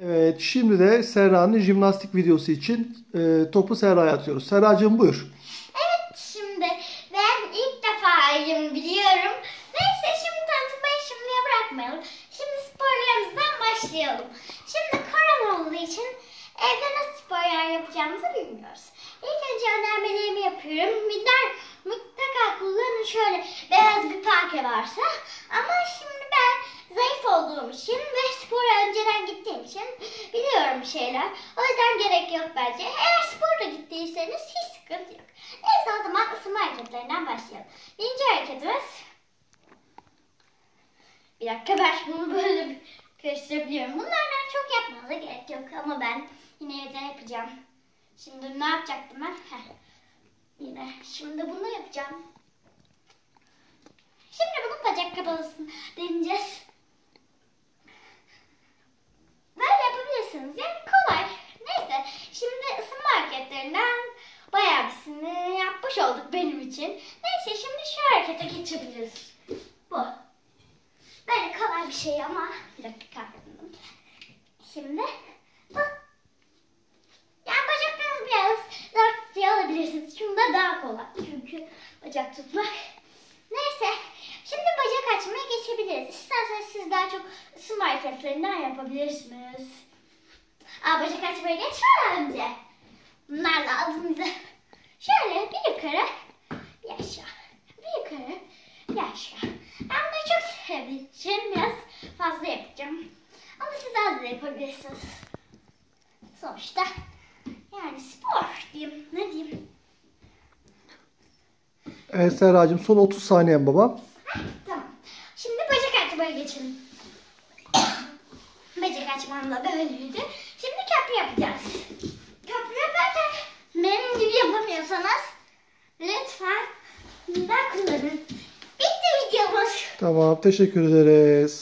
Evet, şimdi de Serra'nın jimnastik videosu için topu Serra'ya atıyoruz. Serracığım buyur. Evet, şimdi ben ilk defayım biliyorum. Neyse, şimdi tanıtmayı şimdiye bırakmayalım. Şimdi sporlarımızdan başlayalım. Şimdi korona olduğu için evde nasıl sporlar yapacağımızı bilmiyoruz. İlk önce önermelerimi yapıyorum. Mutlaka kullanın, şöyle beyaz bir parke varsa. Ama şimdi ben zayıf olduğum için ve spora önceden gittiğim için biliyorum bir şeyler. O yüzden gerek yok bence. Eğer spora gittiyseniz hiç sıkıntı yok. Neyse, o zaman ısınma hareketlerinden başlayalım. Birinci hareketimiz... Bir dakika, ben bunu böyle bir karıştırabiliyorum. Bunlardan çok yapmanıza gerek yok ama ben yine evde yapacağım. Şimdi ne yapacaktım ben? Yine şimdi bunu yapacağım. Şimdi bunu bacak kabalısını deneyeceğiz. Böyle yapabilirsiniz. Yani kolay. Neyse, şimdi ısınma hareketlerinden bayağı birisini yapmış olduk benim için. Neyse, şimdi şu harekete geçebiliriz. Bu. Böyle kolay bir şey ama bir dakika kalktım. Şimdi bu. Yani bacaklarınızı biraz daha tutuyor alabilirsiniz. Şunda daha kolay. Çünkü bacak tutmak. Neyse. Şimdi bacak açmaya geçebiliriz. İsterseniz siz daha çok ısınma hareketlerinden yapabilirsiniz. Bacak açmaya geçmeden önce bunlar lazım bize. Şöyle bir yukarı, bir aşağı. Bir yukarı, bir aşağı. Ben bunu çok sevdiğim için biraz fazla yapacağım. Ama siz az da yapabilirsiniz. Sonuçta yani spor diyeyim. Ne diyeyim? Evet Serracığım, son 30 saniyen babam. Tamam. Şimdi bacak açmaya geçelim. Bacak açmam da böyleydi. Şimdi köprü yapacağız. Köprü yaparken benim gibi yapamıyorsanız lütfen ben kullanın. Bitti videomuz. Tamam, teşekkür ederiz.